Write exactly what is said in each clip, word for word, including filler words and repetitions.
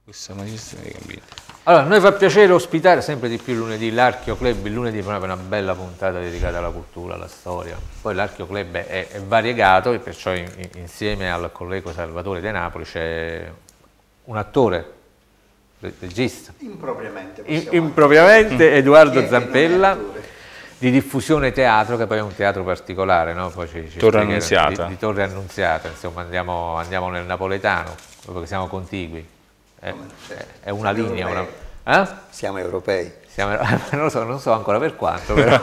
Questa manifestazione dei Gambini. Allora, a noi fa piacere ospitare sempre di più lunedì l'Archeo Club. Il lunedì proprio una bella puntata dedicata alla cultura, alla storia. Poi l'Archeo Club è, è variegato e perciò in, in, insieme al collega Salvatore De Napoli c'è un attore, regista. Impropriamente. In, impropriamente Edoardo Chi Zampella, di Diffusione Teatro, che poi è un teatro particolare, no? Poi ci, ci Torre Annunziata. Di, di Torre Annunziata, insomma andiamo, andiamo nel napoletano, proprio che siamo contigui. È, è una Siamo linea, europei. una... Eh? Siamo europei. Siamo... non lo so, non so ancora per quanto, però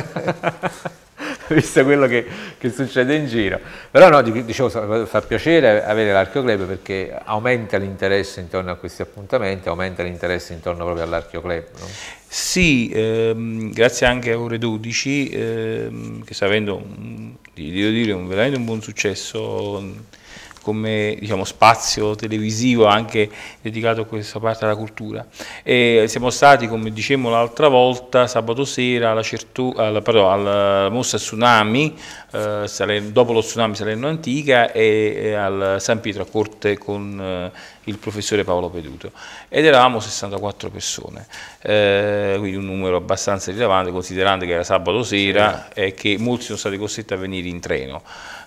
visto quello che, che succede in giro. Però no, dicevo, fa piacere avere l'Archeo Club perché aumenta l'interesse intorno a questi appuntamenti, aumenta l'interesse intorno proprio all'Archeo Club, no? Sì, ehm, grazie anche a Ore dodici, ehm, che sta avendo, un, devo dire, un, veramente un buon successo come, diciamo, spazio televisivo anche dedicato a questa parte della cultura. E siamo stati, come dicevamo l'altra volta, sabato sera alla, Certu, alla, pardon, alla mostra Tsunami, eh, Salerno, dopo lo Tsunami Salerno Antica, e, e al San Pietro a Corte con eh, il professore Paolo Peduto. Ed eravamo sessantaquattro persone, eh, quindi un numero abbastanza rilevante considerando che era sabato sera e che molti sono stati costretti a venire in treno.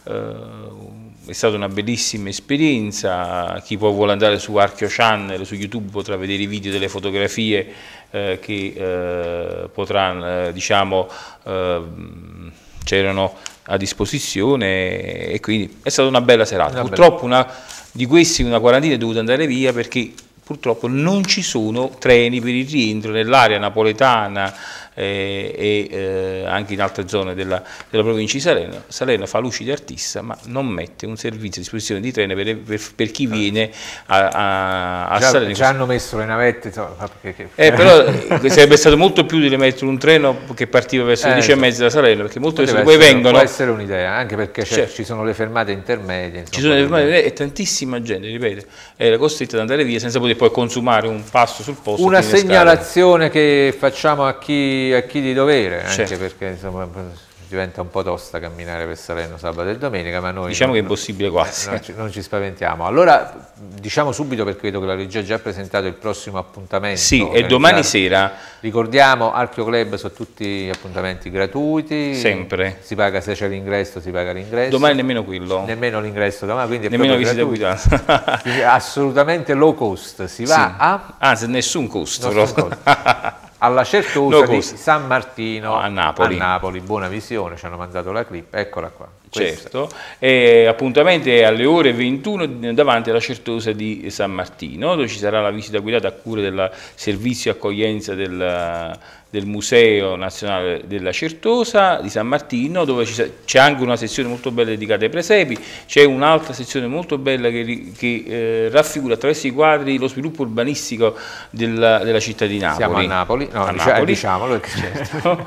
Uh, è stata una bellissima esperienza. Chi poi vuole andare su Archeo Channel, su YouTube, potrà vedere i video delle fotografie eh, che eh, potranno, eh, diciamo, eh, c'erano a disposizione, e quindi è stata una bella serata. Una purtroppo bella. Una, di questi una quarantina è dovuta andare via perché purtroppo non ci sono treni per il rientro nell'area napoletana eh, e eh, anche in altre zone della, della provincia di Salerno. Salerno fa luci di Artissa, ma non mette un servizio a disposizione di treno per, per, per chi viene a, a, a già, Salerno. Già hanno messo le navette, insomma, perché... eh, però sarebbe stato molto più di mettere un treno che partiva verso le dieci e mezza da Salerno, perché molte persone poi vengono... Può essere un'idea, anche perché certo. Ci sono le fermate intermedie. Insomma, ci sono le fermate e tantissima gente, ripeto, era costretta ad andare via senza poter poi consumare un pasto sul posto. Una segnalazione che facciamo a chi, a chi di dovere, anche certo. Perché insomma diventa un po' tosta camminare per Salerno sabato e domenica, ma noi diciamo non, che è impossibile quasi. Non ci, non ci spaventiamo. Allora diciamo subito, perché vedo che la regia ha già presentato il prossimo appuntamento. Sì, e domani sera. Ricordiamo, Archeo Club sono tutti appuntamenti gratuiti. Sempre. Si paga, se c'è l'ingresso si paga l'ingresso. Domani nemmeno quello. Nemmeno l'ingresso domani, quindi è nemmeno visita guidata. Assolutamente low cost. Si va sì. a... Anzi, nessun costo. Nessun costo. Alla Certosa di San Martino a Napoli. a Napoli, buona visione, ci hanno mandato la clip, eccola qua. Certo, e appuntamento è alle ore ventuno davanti alla Certosa di San Martino, dove ci sarà la visita guidata a cura del servizio accoglienza del, del Museo Nazionale della Certosa di San Martino, dove c'è anche una sezione molto bella dedicata ai presepi, c'è un'altra sezione molto bella che, che eh, raffigura attraverso i quadri lo sviluppo urbanistico della, della città di Napoli. Siamo a Napoli, no, a diciamo, Napoli. diciamolo. Perché... Certo.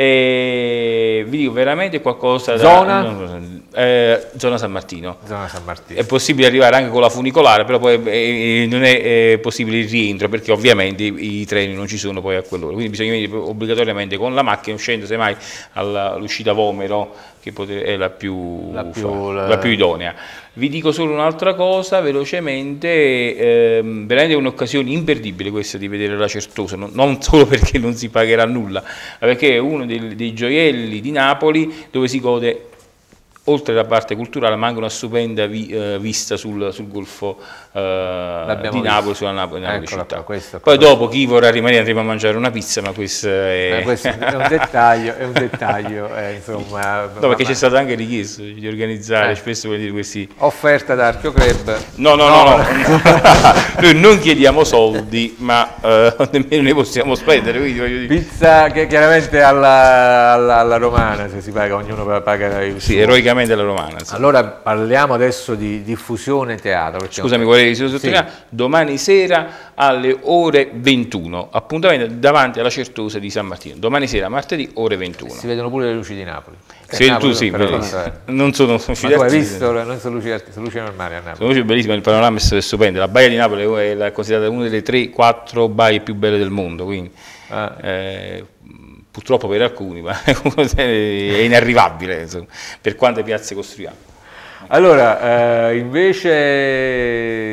E vi dico veramente qualcosa da... Zona? No, Eh, zona San Martino. Zona San Martino. È possibile arrivare anche con la funicolare, però poi eh, non è eh, possibile il rientro perché ovviamente i, i treni non ci sono poi a quell'ora, quindi bisogna venire obbligatoriamente con la macchina, uscendo semmai all'uscita Vomero, che è la più, la, più, la... la più idonea. Vi dico solo un'altra cosa velocemente, ehm, veramente è un'occasione imperdibile questa di vedere la Certosa, non, non solo perché non si pagherà nulla, ma perché è uno dei, dei gioielli di Napoli dove si gode, oltre alla parte culturale, ma anche una stupenda vi, eh, vista sul, sul golfo eh, di Napoli, visto. Sulla Napoli, Napoli città. Qua, questo, Poi dopo chi vorrà rimanere andremo a mangiare una pizza, ma questo è, ma questo è un dettaglio, è un dettaglio eh, insomma. No, perché c'è stato anche richiesto di organizzare eh. spesso questi... Offerta da Archeo Club. No, no, no, no. no. Noi non chiediamo soldi, ma eh, nemmeno ne possiamo spendere. Quindi, pizza che chiaramente alla, alla, alla romana, se si paga, ognuno paga il sì, eroicamente della romana. Sì. Allora parliamo adesso di Diffusione Teatro. Scusami, vorrei sottolineare, sì. Domani sera alle ore ventuno, appuntamento davanti alla Certosa di San Martino. Domani sera, martedì, ore ventuno. Si vedono pure le luci di Napoli. Sì, Napoli, tu sì, però, non sono luci Ma tu hai visto, non sono luci, sono luci normali a Napoli. Sono luci bellissime, il panorama è stupendo. La baia di Napoli è considerata una delle tre quattro baie più belle del mondo, quindi ah. eh, purtroppo per alcuni, ma è inarrivabile, insomma, per quante piazze costruiamo. Allora, eh, invece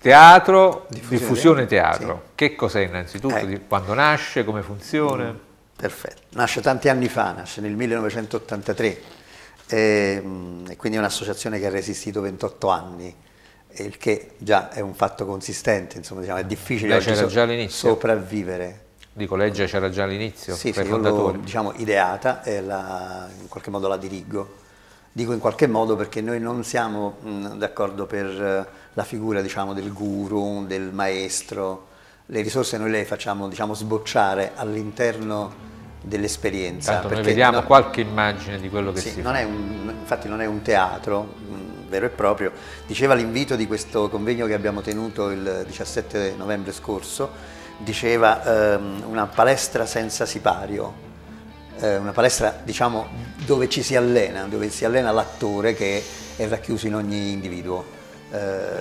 teatro, diffusione, diffusione teatro. Sì. Che cos'è innanzitutto? Ecco. Di quando nasce, come funziona? Mm, perfetto. Nasce tanti anni fa, nasce nel millenovecentottantatré e, e quindi è un'associazione che ha resistito ventotto anni, il che già è un fatto consistente, insomma, diciamo, è difficile oggi so già all'inizio? sopravvivere. Dico, legge c'era già all'inizio? Sì, sì, io l'ho diciamo, ideata e la, in qualche modo la dirigo. Dico in qualche modo perché noi non siamo d'accordo per uh, la figura diciamo, del guru, del maestro. Le risorse noi le facciamo diciamo, sbocciare all'interno dell'esperienza. Tanto noi vediamo non, qualche immagine di quello che sì, si non fa. È un, infatti non è un teatro mh, vero e proprio. Diceva l'invito di questo convegno che abbiamo tenuto il diciassette novembre scorso, diceva ehm, una palestra senza sipario. Una palestra diciamo dove ci si allena, dove si allena l'attore che è racchiuso in ogni individuo. Eh,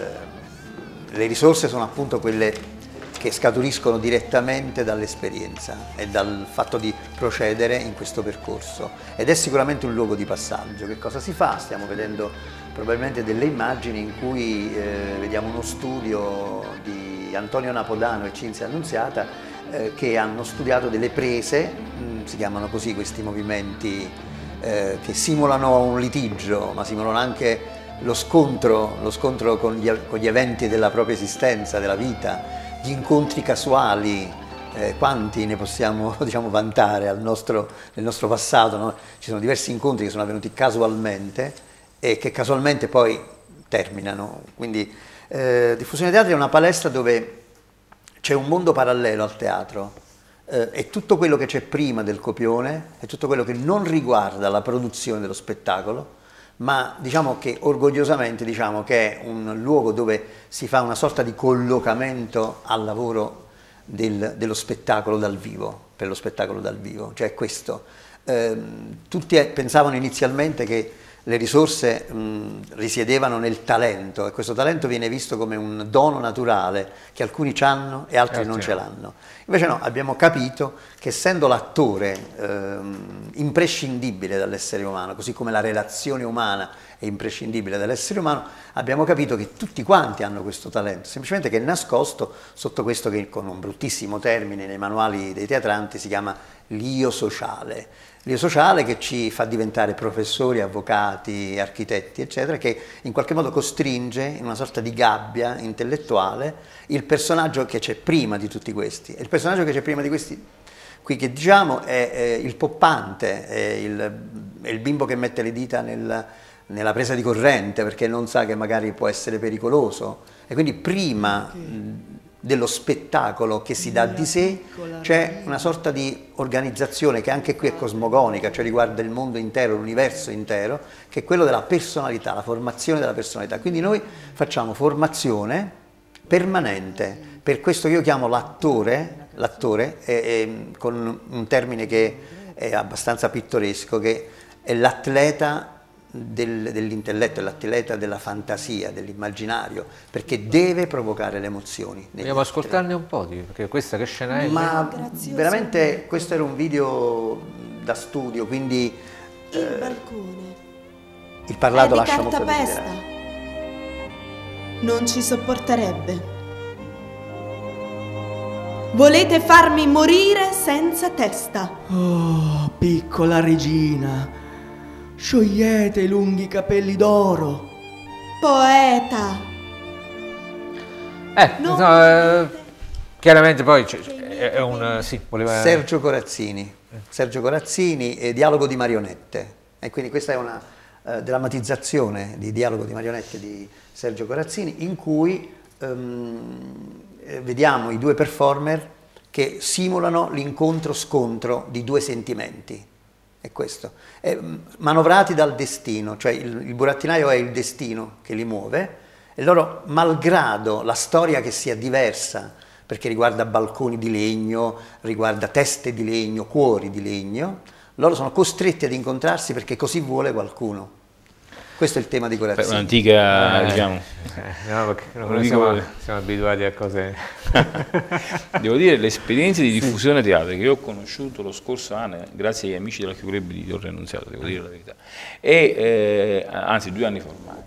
le risorse sono appunto quelle che scaturiscono direttamente dall'esperienza e dal fatto di procedere in questo percorso ed è sicuramente un luogo di passaggio. Che cosa si fa? Stiamo vedendo probabilmente delle immagini in cui eh, vediamo uno studio di Antonio Napodano e Cinzia Annunziata eh, che hanno studiato delle prese, mh, si chiamano così questi movimenti eh, che simulano un litigio ma simulano anche lo scontro, lo scontro con, gli, con gli eventi della propria esistenza, della vita, gli incontri casuali, eh, quanti ne possiamo diciamo, vantare al nostro, nel nostro passato, no? Ci sono diversi incontri che sono avvenuti casualmente e che casualmente poi terminano. Quindi eh, Diffusione Teatri è una palestra dove c'è un mondo parallelo al teatro, eh, è tutto quello che c'è prima del copione, è tutto quello che non riguarda la produzione dello spettacolo, ma diciamo che orgogliosamente diciamo che è un luogo dove si fa una sorta di collocamento al lavoro del, dello spettacolo dal vivo, per lo spettacolo dal vivo, cioè questo. Eh, tutti pensavano inizialmente che le risorse mh, risiedevano nel talento e questo talento viene visto come un dono naturale che alcuni hanno e altri non ce l'hanno. Invece no, abbiamo capito che essendo l'attore ehm, imprescindibile dall'essere umano, così come la relazione umana è imprescindibile dall'essere umano, abbiamo capito che tutti quanti hanno questo talento, semplicemente che è nascosto sotto questo che con un bruttissimo termine nei manuali dei teatranti si chiama l'io sociale. L'io sociale che ci fa diventare professori, avvocati, architetti, eccetera, che in qualche modo costringe in una sorta di gabbia intellettuale il personaggio che c'è prima di tutti questi. E il personaggio che c'è prima di questi, qui che diciamo, è, è il poppante, è il, è il bimbo che mette le dita nel, nella presa di corrente perché non sa che magari può essere pericoloso. E quindi prima mh, dello spettacolo che si dà di sé c'è una sorta di organizzazione che anche qui è cosmogonica, cioè riguarda il mondo intero, l'universo intero, che è quello della personalità, la formazione della personalità. Quindi noi facciamo formazione permanente, per questo io chiamo l'attore, l'attore con un termine che è abbastanza pittoresco, che è l'atleta Del, dell'intelletto, è l'atleta della fantasia, dell'immaginario, perché deve provocare le emozioni. Vogliamo ascoltarne un po', perché questa che scena è? Ma veramente questo era un video da studio, quindi il eh, balcone il parlato è lascia di molto cartapesta. Non ci sopporterebbe. Volete farmi morire senza testa? Oh, piccola regina, sciogliete i lunghi capelli d'oro. Poeta. Eh, no, no, eh, chiaramente poi è, è un... sì, voleva... Sergio Corazzini, Sergio Corazzini e Dialogo di marionette. E quindi questa è una eh, drammatizzazione di Dialogo di marionette di Sergio Corazzini in cui ehm, vediamo i due performer che simulano l'incontro-scontro di due sentimenti. È questo, è, manovrati dal destino, cioè il, il burattinaio è il destino che li muove e loro, malgrado la storia che sia diversa, perché riguarda balconi di legno, riguarda teste di legno, cuori di legno, loro sono costretti ad incontrarsi perché così vuole qualcuno. Questo è il tema di Corazzini. Un'antica, eh, diciamo... Eh, no, perché noi siamo, siamo abituati a cose... Devo dire, l'esperienza di diffusione teatri che io ho conosciuto lo scorso anno, grazie agli amici dell'Archio Club di Torre Annunziata, devo dire la verità, e, eh, anzi due anni fa ormai,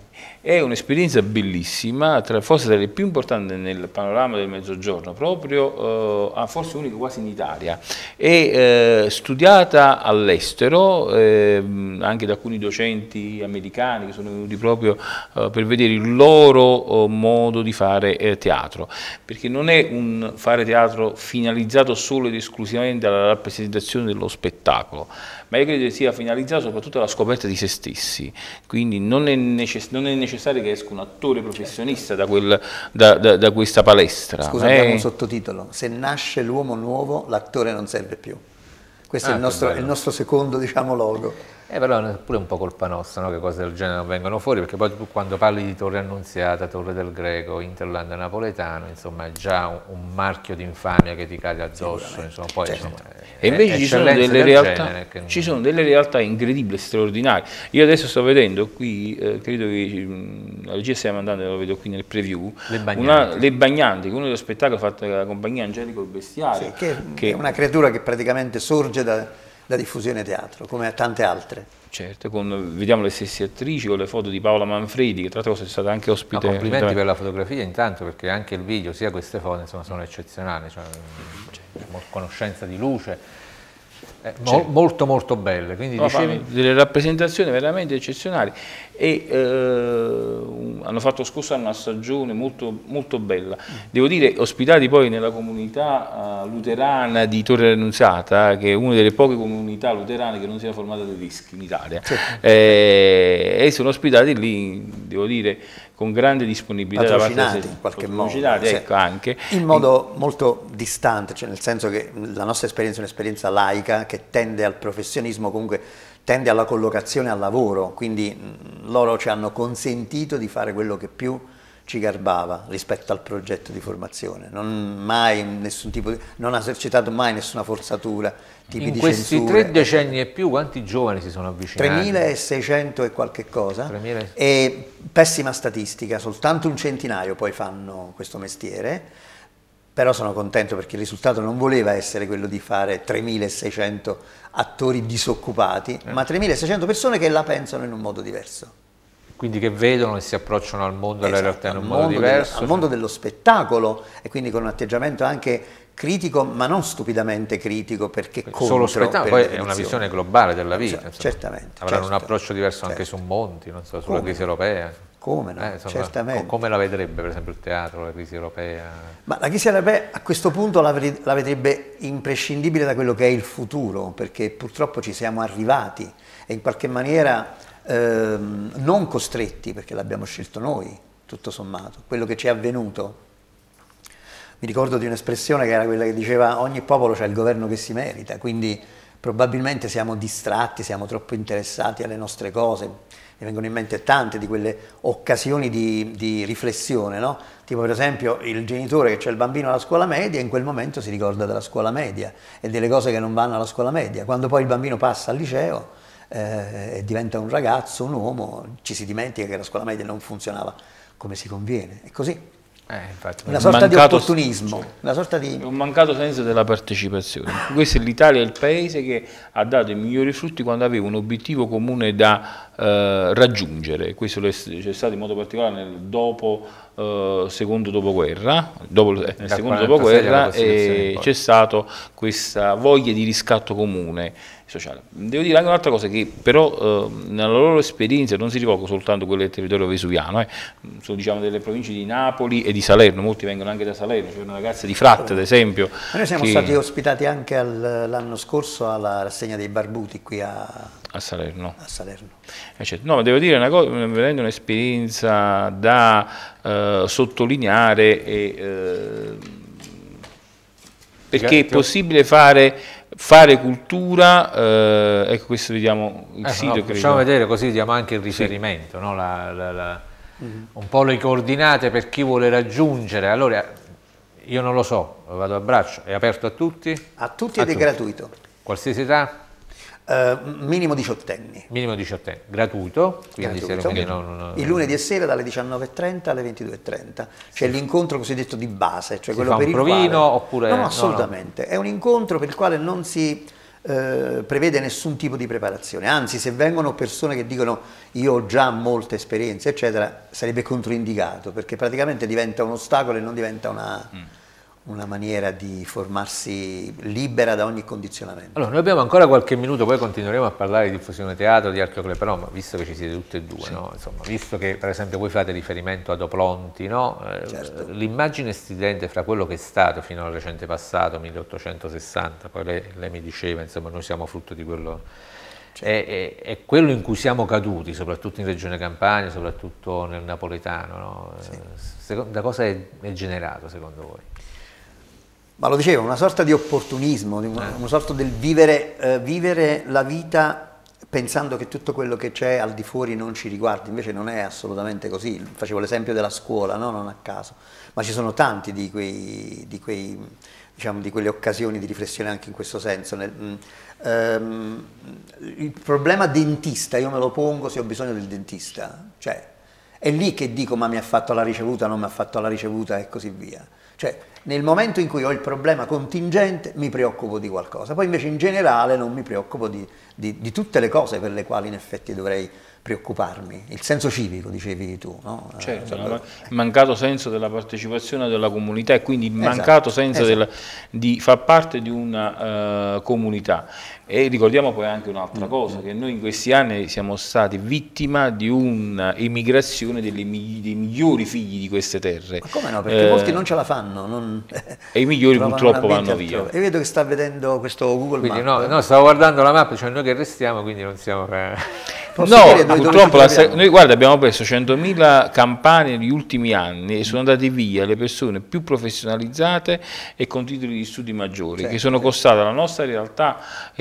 È un'esperienza bellissima, tra, forse tra le più importanti nel panorama del Mezzogiorno, proprio, eh, forse unica quasi in Italia. È eh, studiata all'estero, eh, anche da alcuni docenti americani che sono venuti proprio eh, per vedere il loro eh, modo di fare eh, teatro, perché non è un fare teatro finalizzato solo ed esclusivamente alla rappresentazione dello spettacolo, ma io credo che sia finalizzato soprattutto alla scoperta di se stessi, quindi non è, necess non è necessario che esca un attore professionista da, quel, da, da, da questa palestra. Scusa, è... abbiamo un sottotitolo: se nasce l'uomo nuovo, l'attore non serve più. Questo ah, è, il nostro, è il nostro secondo, diciamo, logo. Eh, però è pure un po' colpa nostra, no? Che cose del genere non vengono fuori, perché poi tu quando parli di Torre Annunziata, Torre del Greco, Interland napoletano, insomma è già un, un marchio di infamia che ti cade addosso, insomma, poi, certo. Insomma, e invece ci sono, delle realtà, che... ci sono delle realtà incredibili, straordinarie. Io adesso sto vedendo qui, eh, credo che mh, la regia stia mandando, lo vedo qui nel preview, Le Bagnanti, una, Le Bagnanti, uno dello spettacolo fatto dalla compagnia Angelico il Bestiario. Sì, che, che è una creatura che praticamente sorge da... da Diffusione Teatro, come tante altre. Certo, con, vediamo le stesse attrici, con le foto di Paola Manfredi, che tra l'altro è stata anche ospite. No, complimenti per la fotografia intanto, perché anche il video, sia queste foto, insomma, sono eccezionali, cioè, certo. Conoscenza di luce, eh, mo certo. molto molto belle. Quindi no, dicevi... delle rappresentazioni veramente eccezionali e eh, hanno fatto scorso anno una stagione molto, molto bella. Devo dire, ospitati poi nella comunità uh, luterana di Torre Annunziata, che è una delle poche comunità luterane che non si è formata tedeschi in Italia, sì. eh, e sono ospitati lì, devo dire, con grande disponibilità patrocinati da parte in qualche modo, ecco, sì. anche in modo molto distante, cioè nel senso che la nostra esperienza è un'esperienza laica che tende al professionismo, comunque tende alla collocazione al lavoro, quindi mh, loro ci hanno consentito di fare quello che più ci garbava rispetto al progetto di formazione, non, mai nessun tipo di, non ha esercitato mai nessuna forzatura, tipi in di questi censure. tre decenni e più quanti giovani si sono avvicinati? tremilaseicento e qualche cosa, tremila... e pessima statistica, soltanto un centinaio poi fanno questo mestiere, però sono contento perché il risultato non voleva essere quello di fare tremilaseicento attori disoccupati, eh. ma tremilaseicento persone che la pensano in un modo diverso. Quindi che vedono e si approcciano al mondo della esatto, realtà in un modo diverso. Del, al mondo dello spettacolo e quindi con un atteggiamento anche critico, ma non stupidamente critico perché contro. Solo spettacolo, poi è una visione globale della vita. Cioè, certamente. Avranno certo, un approccio diverso certo. anche su Monti, non so, sulla Come crisi no? europea. Come no? Eh, insomma, certamente. Come la vedrebbe per esempio il teatro, la crisi europea? Ma la crisi europea a questo punto la, la vedrebbe imprescindibile da quello che è il futuro, perché purtroppo ci siamo arrivati e in qualche maniera ehm, non costretti, perché l'abbiamo scelto noi, tutto sommato. Quello che ci è avvenuto, mi ricordo di un'espressione che era quella che diceva ogni popolo c'ha il governo che si merita, quindi probabilmente siamo distratti, siamo troppo interessati alle nostre cose. Mi vengono in mente tante di quelle occasioni di, di riflessione, no? Tipo per esempio il genitore che c'è il bambino alla scuola media e in quel momento si ricorda della scuola media e delle cose che non vanno alla scuola media. Quando poi il bambino passa al liceo eh, e diventa un ragazzo, un uomo, ci si dimentica che la scuola media non funzionava come si conviene. È così. Eh, infatti, una sorta mancato, di opportunismo, una sorta di... un mancato senso della partecipazione. Questo è l'Italia, è il paese che ha dato i migliori frutti quando aveva un obiettivo comune da eh, raggiungere. Questo c'è stato in modo particolare nel dopo eh, secondo dopoguerra, dopo, eh, nel secondo dopoguerra c'è stata questa voglia di riscatto comune sociale. Devo dire anche un'altra cosa, che però eh, nella loro esperienza non si rivolgono soltanto a quelle del territorio vesuviano, eh, sono diciamo delle province di Napoli e di Salerno, molti vengono anche da Salerno, c'è una ragazza di Fratte ad esempio. Ma noi siamo che... stati ospitati anche l'anno scorso alla rassegna dei Barbuti qui a, a Salerno. A Salerno. Eh, certo. No, devo dire una cosa, veramente un'esperienza da eh, sottolineare e, eh, perché è possibile fare fare cultura, eh, ecco questo vediamo il eh, sito. No, facciamo vedere così diamo anche il riferimento, sì. no? la, la, la, mm-hmm. un po' le coordinate per chi vuole raggiungere. Allora io non lo so, vado a braccio, è aperto a tutti? A tutti a ed è tutti. gratuito. Qualsiasi età? Uh, minimo diciottenni. Minimo diciottenni, gratuito, quindi gratuito. Se non, non, il lunedì e sera dalle diciannove e trenta alle ventidue e trenta c'è sì. l'incontro cosiddetto di base, cioè si quello fa per un il provino quale... oppure... No, no, assolutamente, no, no. È un incontro per il quale non si eh, prevede nessun tipo di preparazione, anzi se vengono persone che dicono io ho già molte esperienze eccetera, sarebbe controindicato perché praticamente diventa un ostacolo e non diventa una... Mm. una maniera di formarsi libera da ogni condizionamento. Allora, noi abbiamo ancora qualche minuto, poi continueremo a parlare di diffusione teatro, di Archio Club, però visto che ci siete tutte e due, sì. no? Insomma, visto che per esempio voi fate riferimento ad Oplonti, no? certo. l'immagine stridente fra quello che è stato fino al recente passato, milleottocentosessanta, poi lei, lei mi diceva, insomma, noi siamo frutto di quello... Certo. È, è, è quello in cui siamo caduti, soprattutto in Regione Campania, soprattutto nel napoletano. No? Sì. Secondo, da cosa è, è generato secondo voi? Ma lo dicevo, una sorta di opportunismo, una, una sorta del vivere, eh, vivere la vita pensando che tutto quello che c'è al di fuori non ci riguardi, invece non è assolutamente così. Facevo l'esempio della scuola, no? Non a caso, ma ci sono tanti di, quei, di, quei, diciamo, di quelle occasioni di riflessione anche in questo senso. Nel, mh, ehm, il problema dentista io me lo pongo se ho bisogno del dentista, cioè è lì che dico ma mi ha fatto la ricevuta, non mi ha fatto la ricevuta e così via. Cioè, nel momento in cui ho il problema contingente mi preoccupo di qualcosa, poi invece in generale non mi preoccupo di, di, di tutte le cose per le quali in effetti dovrei preoccuparmi. Il senso civico, dicevi tu, no? Certo, eh, il mancato senso della partecipazione della comunità e quindi il mancato esatto, senso esatto. Del, di far parte di una uh, comunità. E ricordiamo poi anche un'altra cosa, che noi in questi anni siamo stati vittima di un'emigrazione dei migliori figli di queste terre. Ma come no? Perché eh, molti non ce la fanno. Non... e i migliori purtroppo vanno via. Altrove. E vedo che sta vedendo questo Google quindi Maps. No, no, stavo guardando la mappa, cioè noi che restiamo, quindi non siamo... Posso no, purtroppo la, noi guarda, abbiamo perso centomila campane negli ultimi anni e sono andate via le persone più professionalizzate e con titoli di studi maggiori, sì, che sono sì. costate alla nostra realtà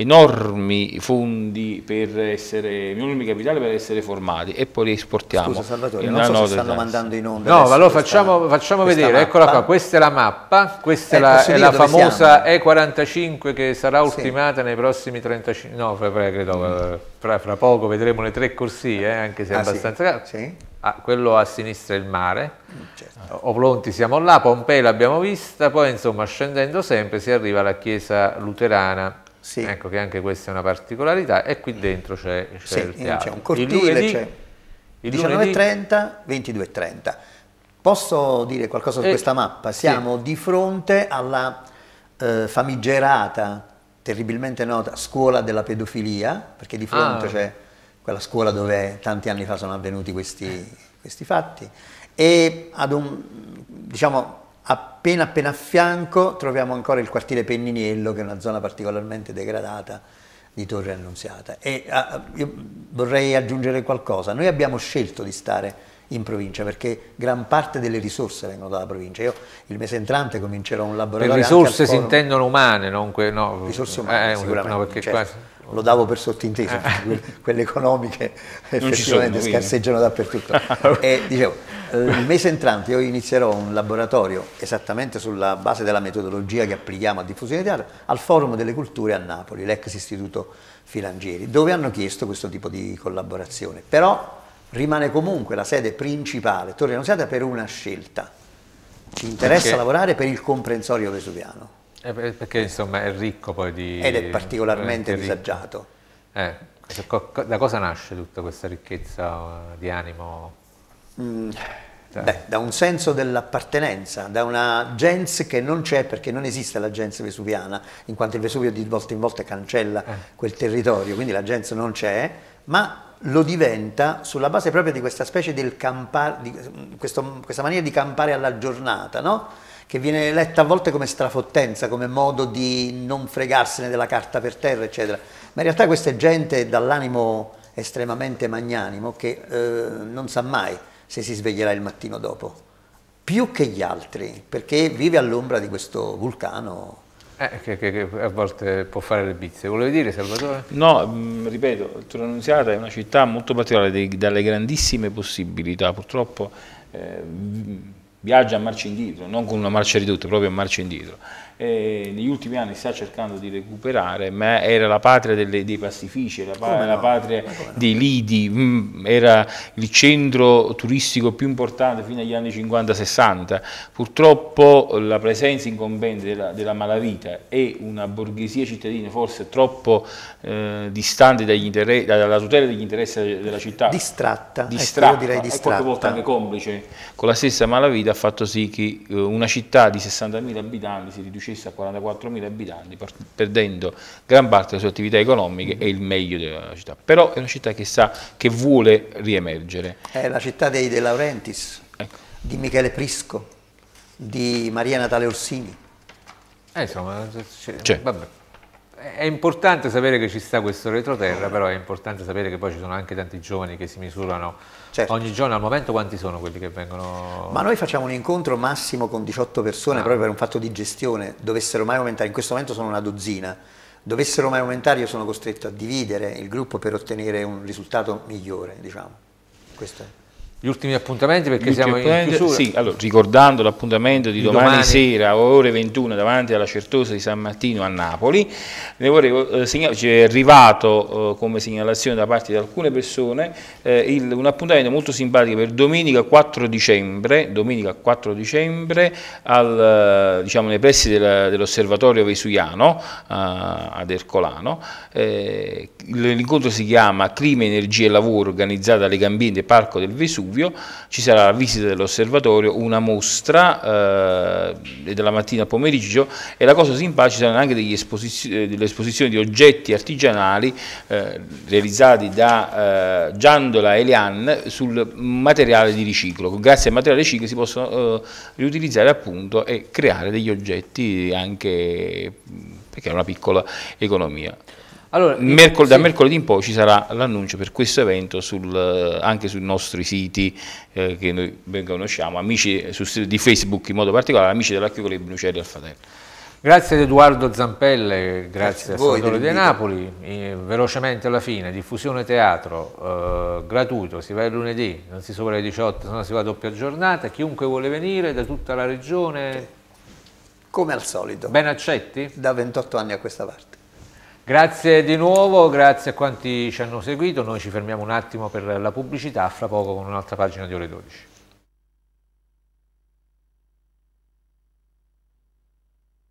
enormi fondi per essere, enormi capitali per essere formati e poi li esportiamo. Scusa Salvatore, non so se stanno mandando in onda. No, ma lo facciamo, facciamo vedere, mappa. Eccola qua, questa è la mappa, questa eh, è la, è la famosa E quarantacinque che sarà ultimata sì. nei prossimi trentacinque, no, fra, credo, fra, fra poco vedremo le tre corsie, eh, anche se è ah, abbastanza... Sì. Sì. Ah, quello a sinistra è il mare, certo. Oplonti siamo là, Pompei l'abbiamo vista, poi insomma scendendo sempre si arriva alla chiesa luterana, sì. ecco che anche questa è una particolarità, e qui dentro c'è sì, il teatro. C'è un cortile, c'è diciannove e trenta, ventidue e trenta. Posso dire qualcosa su e, questa mappa? Siamo sì. di fronte alla eh, famigerata, terribilmente nota, scuola della pedofilia, perché di fronte ah. c'è quella scuola dove tanti anni fa sono avvenuti questi, questi fatti, e ad un, diciamo, appena appena a fianco troviamo ancora il quartiere Penniniello, che è una zona particolarmente degradata di Torre Annunziata. E uh, io vorrei aggiungere qualcosa, noi abbiamo scelto di stare in provincia perché gran parte delle risorse vengono dalla provincia. Io il mese entrante comincerò un laboratorio. Le risorse si intendono umane, non que, no, risorse umane, eh, sicuramente. No, perché certo. qua... Lo davo per sottinteso, eh. quelle economiche effettivamente sono, scarseggiano dappertutto. E dicevo, il mese entrante io inizierò un laboratorio esattamente sulla base della metodologia che applichiamo a diffusione teatro al Forum delle Culture a Napoli, l'ex istituto Filangieri, dove hanno chiesto questo tipo di collaborazione. Però rimane comunque la sede principale, Torre Annunziata, per una scelta. Ci interessa perché? lavorare per il comprensorio vesuviano. Eh, perché insomma è ricco poi di... Ed è particolarmente è disagiato. Eh, da cosa nasce tutta questa ricchezza di animo? Mm, cioè. Beh, da un senso dell'appartenenza, da una gens che non c'è perché non esiste la gens vesuviana, in quanto il Vesuvio di volta in volta cancella eh. quel territorio, quindi la gens non c'è, ma lo diventa sulla base proprio di questa specie del campare, di questo, questa maniera di campare alla giornata, no? Che viene letta a volte come strafottenza, come modo di non fregarsene della carta per terra, eccetera. Ma in realtà questa è gente dall'animo estremamente magnanimo che eh, non sa mai se si sveglierà il mattino dopo, più che gli altri, perché vive all'ombra di questo vulcano. Eh, che, che, che a volte può fare le bizze. Volevi dire, Salvatore? No, mh, ripeto, Torre Annunziata è una città molto particolare, dei, dalle grandissime possibilità, purtroppo eh, viaggia a marcia indietro, non con una marcia ridotta, proprio a marcia indietro. Eh, negli ultimi anni sta cercando di recuperare, ma era la patria delle, dei pastifici, era pa no? la patria dei lidi, mh, era il centro turistico più importante fino agli anni cinquanta sessanta. Purtroppo la presenza incombente della, della malavita e una borghesia cittadina forse troppo eh, distante dagli dalla tutela degli interessi della città, distratta, distratta ecco, io direi distratta, e qualche volta anche complice con la stessa malavita, ha fatto sì che eh, una città di sessantamila abitanti si riducesse a quarantaquattromila abitanti, perdendo gran parte delle sue attività economiche e il meglio della città. Però è una città che sa che vuole riemergere. È la città dei De Laurentiis, ecco. Di Michele Prisco, di Maria Natale Orsini. Eh, insomma, cioè, vabbè. È importante sapere che ci sta questo retroterra, però è importante sapere che poi ci sono anche tanti giovani che si misurano, certo, ogni giorno. Al momento quanti sono quelli che vengono? Ma noi facciamo un incontro massimo con diciotto persone, ah. proprio per un fatto di gestione. Dovessero mai aumentare, in questo momento sono una dozzina, dovessero mai aumentare io sono costretto a dividere il gruppo per ottenere un risultato migliore, diciamo. Questo è. Gli ultimi appuntamenti, perché siamo in chiusura. Sì, allora, ricordando l'appuntamento di, di domani, domani sera, ore ventuno, davanti alla Certosa di San Martino a Napoli, ne vorrei eh, segnalare, ci è arrivato eh, come segnalazione da parte di alcune persone eh, il, un appuntamento molto simpatico per domenica quattro dicembre, domenica quattro dicembre al, diciamo, nei pressi dell'Osservatorio Vesuviano eh, ad Ercolano. Eh, l'incontro si chiama Clima, Energia e Lavoro, organizzata da Legambiente Parco del Vesuvio. Ci sarà la visita dell'osservatorio, una mostra eh, della mattina al pomeriggio, e la cosa simpatica, ci saranno anche degli esposizioni, delle esposizioni di oggetti artigianali eh, realizzati da eh, Giandola e Elian sul materiale di riciclo. Grazie al materiale di riciclo si possono eh, riutilizzare appunto e creare degli oggetti anche, perché è una piccola economia. Allora, Mercol, sì. Da mercoledì in poi ci sarà l'annuncio per questo evento sul, anche sui nostri siti eh, che noi ben conosciamo, amici su, di Facebook in modo particolare, amici dell'Archio Club Brucieri al Fratello. Grazie ad Edoardo Zampelle, grazie, grazie al Salvatore di Napoli. Eh, velocemente alla fine, diffusione teatro eh, gratuito, si va il lunedì, non si sopra le diciotto, se no si va a doppia giornata. Chiunque vuole venire da tutta la regione, come al solito, ben accetti? Da ventotto anni a questa parte. Grazie di nuovo, grazie a quanti ci hanno seguito. Noi ci fermiamo un attimo per la pubblicità, fra poco con un'altra pagina di Ore dodici.